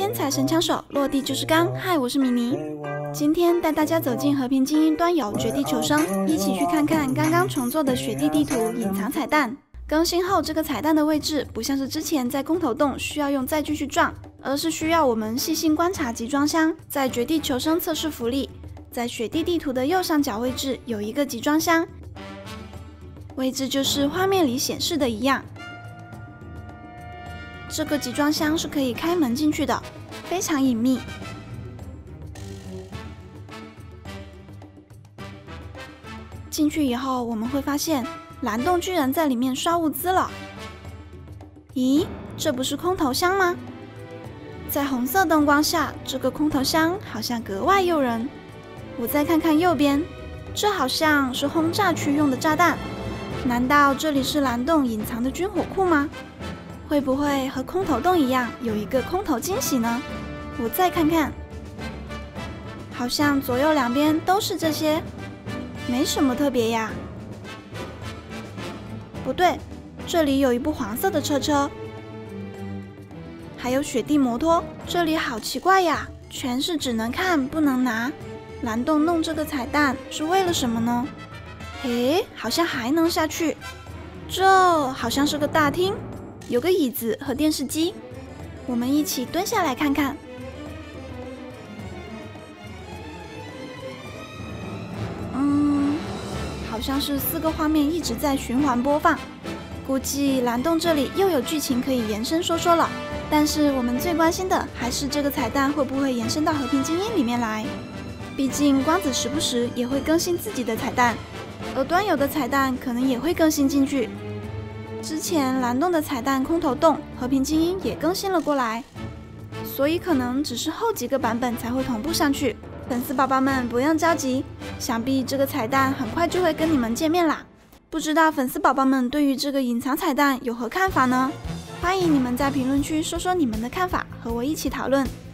天才神枪手落地就是钢，嗨，我是米妮。今天带大家走进和平精英端游绝地求生，一起去看看刚刚重做的雪地地图隐藏彩蛋。更新后，这个彩蛋的位置不像是之前在空投洞需要用载具去撞，而是需要我们细心观察集装箱。在绝地求生测试服里，在雪地地图的右上角位置有一个集装箱，位置就是画面里显示的一样。这个集装箱是可以开门进去的，非常隐秘。进去以后，我们会发现蓝洞居然在里面刷物资了。咦，这不是空投箱吗？在红色灯光下，这个空投箱好像格外诱人。我再看看右边，这好像是轰炸区用的炸弹。难道这里是蓝洞隐藏的军火库吗？会不会和空投洞一样有一个空投惊喜呢？我再看看，好像左右两边都是这些，没什么特别呀。不对，这里有一部黄色的车，还有雪地摩托，这里好奇怪呀，全是只能看不能拿。蓝洞弄这个彩蛋是为了什么呢？诶，好像还能下去，这好像是个大厅。有个椅子和电视机，我们一起蹲下来看看。好像是4个画面一直在循环播放，估计蓝洞这里又有剧情可以延伸说了。但是我们最关心的还是这个彩蛋会不会延伸到和平精英里面来，毕竟光子时不时也会更新自己的彩蛋，而端游的彩蛋可能也会更新进去。之前蓝洞的彩蛋空投洞和平精英也更新了过来，所以可能只是后几个版本才会同步上去。粉丝宝宝们不用着急，想必这个彩蛋很快就会跟你们见面啦。不知道粉丝宝宝们对于这个隐藏彩蛋有何看法呢？欢迎你们在评论区说说你们的看法，和我一起讨论。